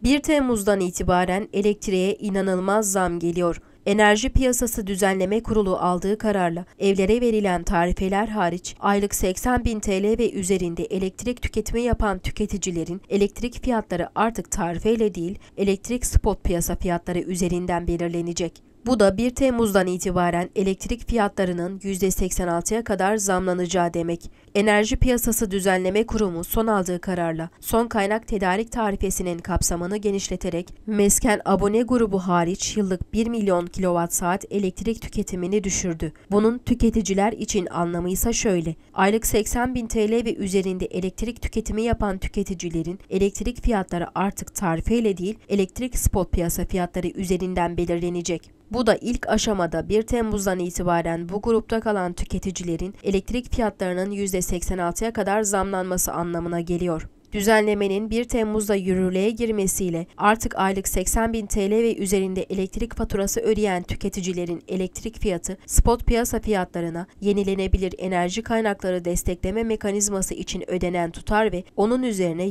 1 Temmuz'dan itibaren elektriğe inanılmaz zam geliyor. Enerji Piyasası Düzenleme Kurulu aldığı kararla evlere verilen tarifeler hariç aylık 80.000 TL ve üzerinde elektrik tüketimi yapan tüketicilerin elektrik fiyatları artık tarifeyle değil, elektrik spot piyasa fiyatları üzerinden belirlenecek. Bu da 1 Temmuz'dan itibaren elektrik fiyatlarının %86'ya kadar zamlanacağı demek. Enerji Piyasası Düzenleme Kurumu son aldığı kararla son kaynak tedarik tarifesinin kapsamını genişleterek mesken abone grubu hariç yıllık 1 milyon kWh elektrik tüketimini düşürdü. Bunun tüketiciler için anlamı ise şöyle: aylık 80.000 TL ve üzerinde elektrik tüketimi yapan tüketicilerin elektrik fiyatları artık tarifeyle değil, elektrik spot piyasa fiyatları üzerinden belirlenecek. Bu da ilk aşamada 1 Temmuz'dan itibaren bu grupta kalan tüketicilerin elektrik fiyatlarının %86'ya kadar zamlanması anlamına geliyor. Düzenlemenin 1 Temmuz'da yürürlüğe girmesiyle artık aylık 80.000 TL ve üzerinde elektrik faturası ödeyen tüketicilerin elektrik fiyatı spot piyasa fiyatlarına yenilenebilir enerji kaynakları destekleme mekanizması için ödenen tutar ve onun üzerine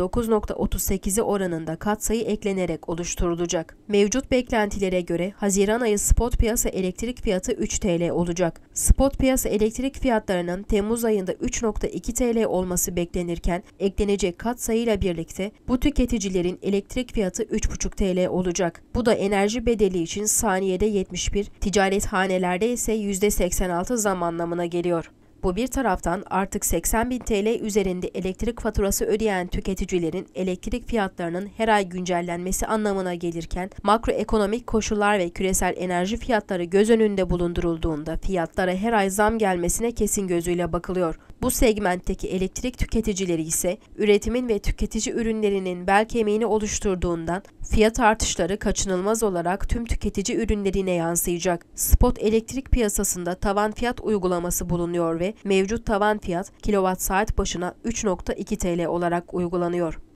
%9.38'i oranında katsayı eklenerek oluşturulacak. Mevcut beklentilere göre Haziran ayı spot piyasa elektrik fiyatı 3 TL olacak. Spot piyasa elektrik fiyatlarının Temmuz ayında 3.2 TL olması beklenirken eklenecek katsayıyla birlikte bu tüketicilerin elektrik fiyatı 3.5 TL olacak. Bu da enerji bedeli için saniyede 71, ticarethanelerde ise %86 zam anlamına geliyor. Bu bir taraftan artık 80.000 TL üzerinde elektrik faturası ödeyen tüketicilerin elektrik fiyatlarının her ay güncellenmesi anlamına gelirken makroekonomik koşullar ve küresel enerji fiyatları göz önünde bulundurulduğunda fiyatlara her ay zam gelmesine kesin gözüyle bakılıyor. Bu segmentteki elektrik tüketicileri ise üretimin ve tüketici ürünlerinin bel kemiğini oluşturduğundan fiyat artışları kaçınılmaz olarak tüm tüketici ürünlerine yansıyacak. Spot elektrik piyasasında tavan fiyat uygulaması bulunuyor ve mevcut tavan fiyat kilowatt saat başına 3.2 TL olarak uygulanıyor.